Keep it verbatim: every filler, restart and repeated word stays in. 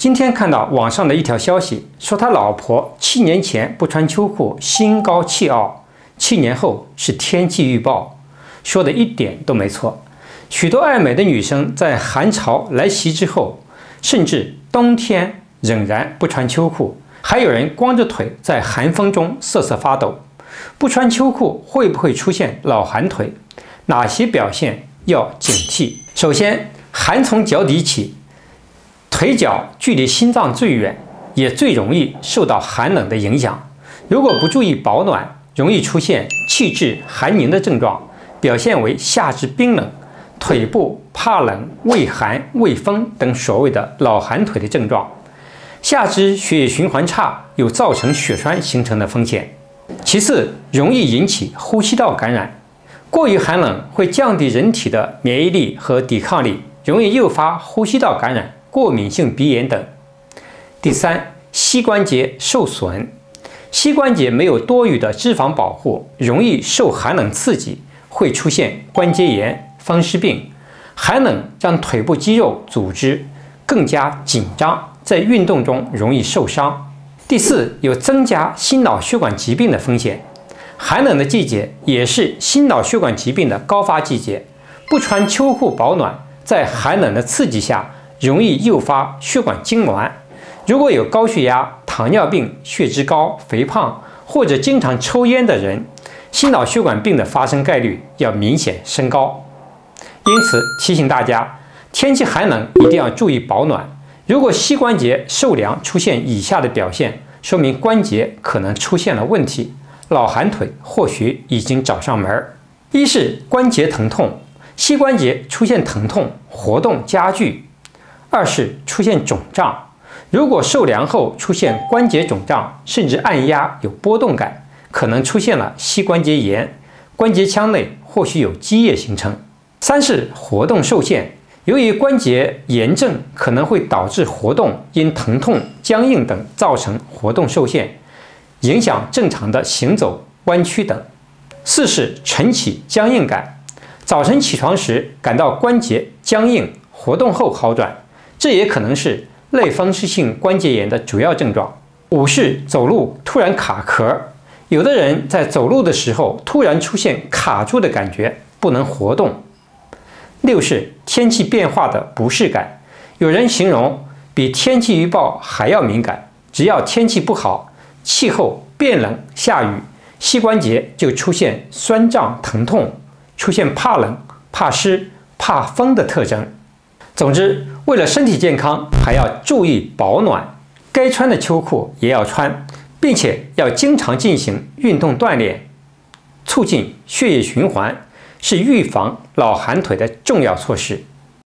今天看到网上的一条消息，说他老婆七年前不穿秋裤，心高气傲，七年后是天气预报，说的一点都没错。许多爱美的女生在寒潮来袭之后，甚至冬天仍然不穿秋裤，还有人光着腿在寒风中瑟瑟发抖。不穿秋裤会不会出现老寒腿？哪些表现要警惕？首先，寒从脚底起，腿脚距离心脏最远，也最容易受到寒冷的影响。如果不注意保暖，容易出现气滞寒凝的症状，表现为下肢冰冷、腿部怕冷、畏寒、畏风等所谓的老寒腿的症状。下肢血液循环差，有造成血栓形成的风险。其次，容易引起呼吸道感染。过于寒冷会降低人体的免疫力和抵抗力，容易诱发呼吸道感染、过敏性鼻炎等。第三，膝关节受损。膝关节没有多余的脂肪保护，容易受寒冷刺激，会出现关节炎、风湿病。寒冷让腿部肌肉组织更加紧张，在运动中容易受伤。第四，有增加心脑血管疾病的风险。寒冷的季节也是心脑血管疾病的高发季节，不穿秋裤保暖，在寒冷的刺激下，容易诱发血管痉挛。如果有高血压、糖尿病、血脂高、肥胖或者经常抽烟的人，心脑血管病的发生概率要明显升高。因此提醒大家，天气寒冷一定要注意保暖。如果膝关节受凉出现以下的表现，说明关节可能出现了问题，老寒腿或许已经找上门。一是关节疼痛，膝关节出现疼痛，活动加剧；二是出现肿胀，如果受凉后出现关节肿胀，甚至按压有波动感，可能出现了膝关节炎，关节腔内或许有积液形成。三是活动受限，由于关节炎症可能会导致活动因疼痛、僵硬等造成活动受限，影响正常的行走、弯曲等。四是晨起僵硬感，早晨起床时感到关节僵硬，活动后好转，这也可能是类风湿性关节炎的主要症状。五是走路突然卡壳，有的人在走路的时候突然出现卡住的感觉，不能活动。六是天气变化的不适感，有人形容比天气预报还要敏感，只要天气不好，气候变冷下雨，膝关节就出现酸胀疼痛，出现怕冷、怕湿、怕风的特征。总之，为了身体健康，还要注意保暖，该穿的秋裤也要穿，并且要经常进行运动锻炼，促进血液循环，是预防老寒腿的重要措施。